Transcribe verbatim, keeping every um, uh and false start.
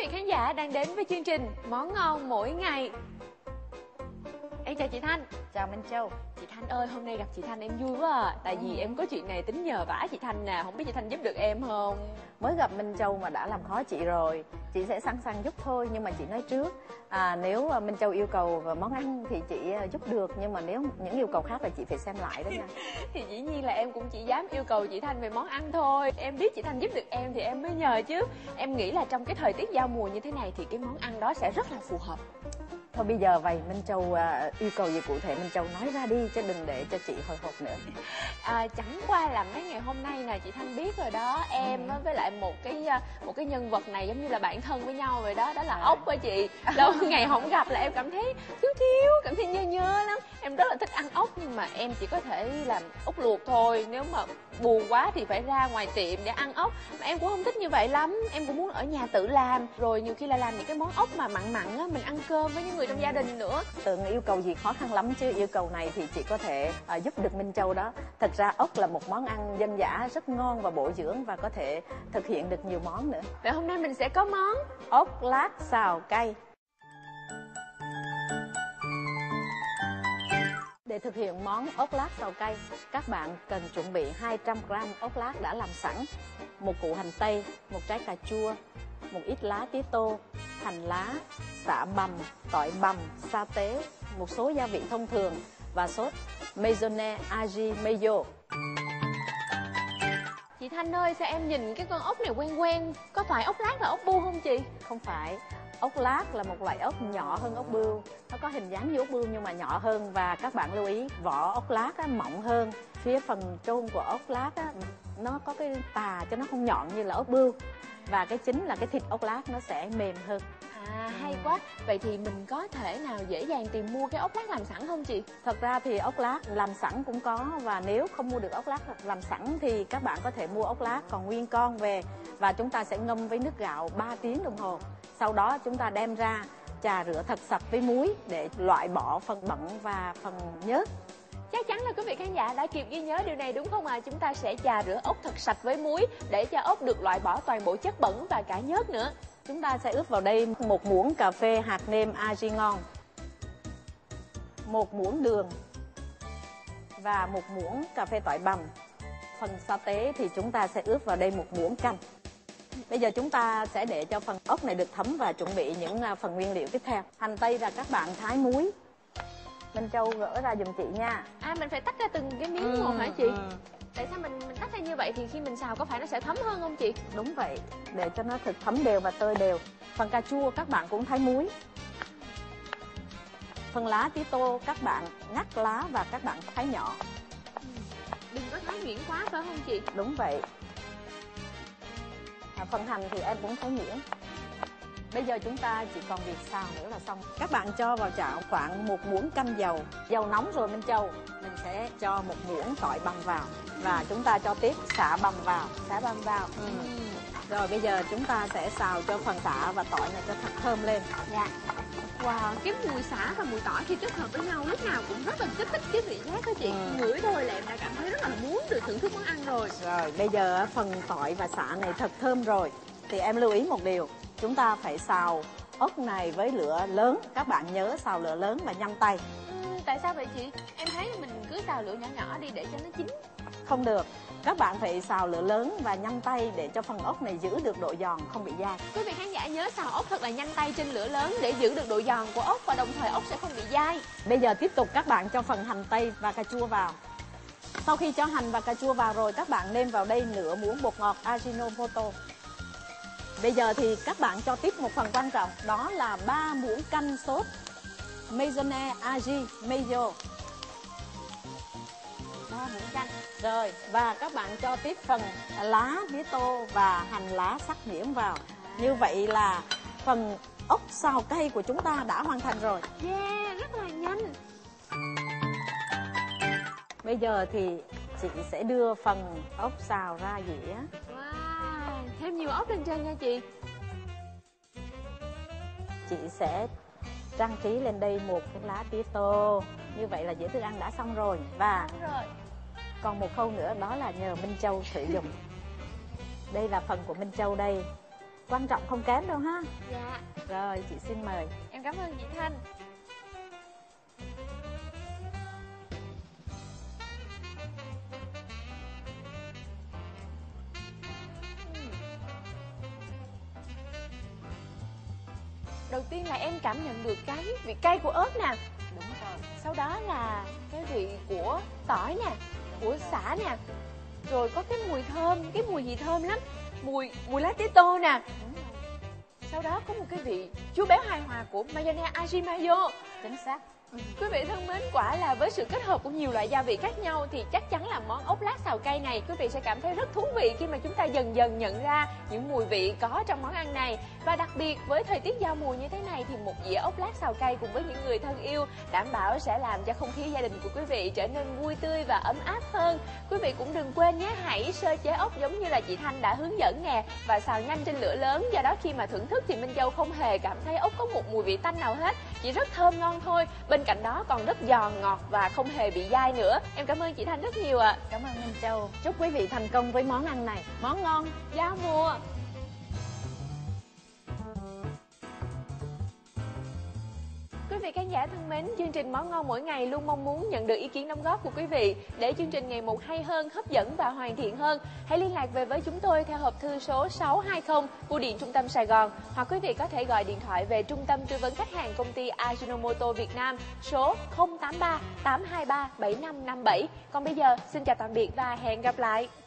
vị khán giả đang đến với chương trình Món Ngon Mỗi Ngày. Em chào chị Thanh. Chào Minh Châu. Chị Thanh ơi, hôm nay gặp chị Thanh em vui quá à. Tại vì em có chuyện này tính nhờ vả chị Thanh nè. Không biết chị Thanh giúp được em không? Mới gặp Minh Châu mà đã làm khó chị rồi. Chị sẽ sẵn sàng giúp thôi. Nhưng mà chị nói trước, à, nếu Minh Châu yêu cầu món ăn thì chị giúp được. Nhưng mà nếu những yêu cầu khác là chị phải xem lại đó nha. Thì dĩ nhiên là em cũng chỉ dám yêu cầu chị Thanh về món ăn thôi. Em biết chị Thanh giúp được em thì em mới nhờ chứ. Em nghĩ là trong cái thời tiết giao mùa như thế này thì cái món ăn đó sẽ rất là phù hợp. Thôi bây giờ vậy Minh Châu à, yêu cầu gì cụ thể Minh Châu nói ra đi chứ đừng để cho chị hồi hộp nữa. À, chẳng qua là mấy ngày hôm nay nè chị Thanh biết rồi đó, em ừ. với lại một cái một cái nhân vật này giống như là bạn thân với nhau rồi đó, đó là à. ốc á chị. Lâu ngày không gặp là em cảm thấy thiếu thiếu, cảm thấy nhớ nhớ lắm. Em rất là thích ăn ốc nhưng mà em chỉ có thể làm ốc luộc thôi. Nếu mà buồn quá thì phải ra ngoài tiệm để ăn ốc. Mà em cũng không thích như vậy lắm, em cũng muốn ở nhà tự làm. Rồi nhiều khi là làm những cái món ốc mà mặn mặn á, mình ăn cơm với những người trong gia đình nữa. Tưởng yêu cầu gì khó khăn lắm chứ yêu cầu này thì chị có thể à, giúp được Minh Châu đó. Thật ra ốc là một món ăn dân dã rất ngon và bổ dưỡng và có thể thực hiện được nhiều món nữa. Vậy hôm nay mình sẽ có món ốc lát xào cay. Để thực hiện món ốc lát xào cay, các bạn cần chuẩn bị hai trăm gam ốc lát đã làm sẵn, một củ hành tây, một trái cà chua, một ít lá tía tô, hành lá, sả bằm, tỏi bằm, sa tế, một số gia vị thông thường và sốt mayonnaise aji mayo. Chị Thanh ơi, sao em nhìn cái con ốc này quen quen? Có phải ốc lát là ốc bươu không chị? Không phải. Ốc lát là một loại ốc nhỏ hơn ốc bươu. Nó có hình dáng như ốc bươu nhưng mà nhỏ hơn. Và các bạn lưu ý, vỏ ốc lát á, mỏng hơn. Phía phần trôn của ốc lát á, nó có cái tà cho nó không nhọn như là ốc bươu. Và cái chính là cái thịt ốc lát nó sẽ mềm hơn. À, hay ừ. quá. Vậy thì mình có thể nào dễ dàng tìm mua cái ốc lát làm sẵn không chị? Thật ra thì ốc lát làm sẵn cũng có. Và nếu không mua được ốc lát làm sẵn thì các bạn có thể mua ốc lát còn nguyên con về. Và chúng ta sẽ ngâm với nước gạo ba tiếng đồng hồ. Sau đó chúng ta đem ra chà rửa thật sạch với muối để loại bỏ phần bẩn và phần nhớt. Chắc chắn là quý vị khán giả đã kịp ghi nhớ điều này đúng không ạ? À? Chúng ta sẽ chà rửa ốc thật sạch với muối để cho ốc được loại bỏ toàn bộ chất bẩn và cả nhớt nữa. Chúng ta sẽ ướp vào đây một muỗng cà phê hạt nêm aji ngon, một muỗng đường và một muỗng cà phê tỏi bằm. Phần sa tế thì chúng ta sẽ ướp vào đây một muỗng canh. Bây giờ chúng ta sẽ để cho phần ốc này được thấm và chuẩn bị những phần nguyên liệu tiếp theo. Hành tây là các bạn thái muối. Minh Châu gỡ ra giùm chị nha. À, mình phải tách ra từng cái miếng ừ, một hả chị? Ừ. Tại sao mình mình tách ra như vậy thì khi mình xào có phải nó sẽ thấm hơn không chị? Đúng vậy, để cho nó thực thấm đều và tơi đều. Phần cà chua các bạn cũng thái muối. Phần lá tía tô các bạn ngắt lá và các bạn thái nhỏ. Ừ. Đừng có thái nhuyễn quá phải không chị? Đúng vậy. À, phần hành thì em cũng thái nhuyễn. Bây giờ chúng ta chỉ còn việc xào nữa là xong. Các bạn cho vào chảo khoảng một muỗng canh dầu. Dầu nóng rồi Minh Châu, mình sẽ cho một muỗng tỏi bằm vào. Và chúng ta cho tiếp sả bằm vào. Sả bằm vào. Ừ. Rồi bây giờ chúng ta sẽ xào cho phần sả và tỏi này cho thật thơm lên. Dạ. Wow, cái mùi sả và mùi tỏi khi kết hợp với nhau lúc nào cũng rất là kích thích cái vị giác đó chị. Ừ. Ngửi thôi là em đã cảm thấy rất là muốn được thưởng thức món ăn rồi. Rồi bây giờ phần tỏi và sả này thật thơm rồi thì em lưu ý một điều, chúng ta phải xào ốc này với lửa lớn. Các bạn nhớ xào lửa lớn và nhanh tay. Ừ, tại sao vậy chị? Em thấy mình cứ xào lửa nhỏ nhỏ đi để cho nó chín. Không được, các bạn phải xào lửa lớn và nhanh tay để cho phần ốc này giữ được độ giòn, không bị dai. Quý vị khán giả nhớ xào ốc thật là nhanh tay trên lửa lớn để giữ được độ giòn của ốc và đồng thời ốc sẽ không bị dai. Bây giờ tiếp tục các bạn cho phần hành tây và cà chua vào. Sau khi cho hành và cà chua vào rồi, các bạn nêm vào đây nửa muỗng bột ngọt Ajinomoto. Bây giờ thì các bạn cho tiếp một phần quan trọng, đó là ba muỗng canh sốt mayonnaise aji mayo. ba muỗng canh. Rồi, và các bạn cho tiếp phần lá tía tô và hành lá sắc nhuyễn vào. Như vậy là phần ốc xào cay của chúng ta đã hoàn thành rồi. Yeah, rất là nhanh. Bây giờ thì chị sẽ đưa phần ốc xào ra dĩa. Wow, thêm nhiều ốc lên trên nha chị. Chị sẽ trang trí lên đây một cái lá tía tô. Như vậy là dĩa thức ăn đã xong rồi. Và xong rồi. Còn một khâu nữa đó là nhờ Minh Châu sử dụng. Đây là phần của Minh Châu đây. quan trọng không kém đâu ha. Dạ. Rồi, chị xin mời. Em cảm ơn chị Thanh. Đầu tiên là em cảm nhận được cái vị cay của ớt nè. Đúng rồi. Sau đó là cái vị của tỏi nè, của sả nè. Rồi có cái mùi thơm, cái mùi gì thơm lắm. Mùi mùi lá tía tô nè. Đúng rồi. Sau đó có một cái vị chua béo hài hòa của mayonnaise aji mayo. Chính xác. Quý vị thân mến, quả là với sự kết hợp của nhiều loại gia vị khác nhau thì chắc chắn là món ốc lát xào cây này quý vị sẽ cảm thấy rất thú vị khi mà chúng ta dần dần nhận ra những mùi vị có trong món ăn này. Và đặc biệt với thời tiết giao mùa như thế này thì một dĩa ốc lát xào cây cùng với những người thân yêu đảm bảo sẽ làm cho không khí gia đình của quý vị trở nên vui tươi và ấm áp hơn. Quý vị cũng đừng quên nhé, hãy sơ chế ốc giống như là chị Thanh đã hướng dẫn nè, và xào nhanh trên lửa lớn, do đó khi mà thưởng thức thì Minh Châu không hề cảm thấy ốc có một mùi vị tanh nào hết, chỉ rất thơm ngon thôi. Bên cạnh đó còn rất giòn ngọt và không hề bị dai nữa. Em cảm ơn chị Thanh rất nhiều ạ. À. Cảm ơn Minh Châu. Chúc quý vị thành công với món ăn này. Món ngon, giao mùa. Quý vị khán giả thân mến, chương trình Món Ngon Mỗi Ngày luôn mong muốn nhận được ý kiến đóng góp của quý vị để chương trình ngày một hay hơn, hấp dẫn và hoàn thiện hơn. Hãy liên lạc về với chúng tôi theo hộp thư số sáu hai không, bưu điện Trung tâm Sài Gòn, hoặc quý vị có thể gọi điện thoại về Trung tâm tư vấn khách hàng công ty Ajinomoto Việt Nam số không tám ba tám hai ba bảy năm năm bảy. Còn bây giờ, xin chào tạm biệt và hẹn gặp lại.